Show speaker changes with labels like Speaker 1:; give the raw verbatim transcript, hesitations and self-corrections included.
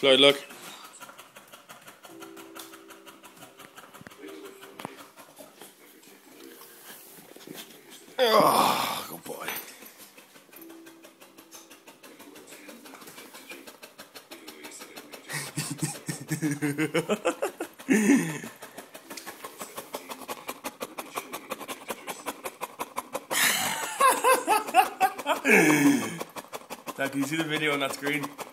Speaker 1: Floyd, look. Oh, good boy. Dad, can you see the video on that screen?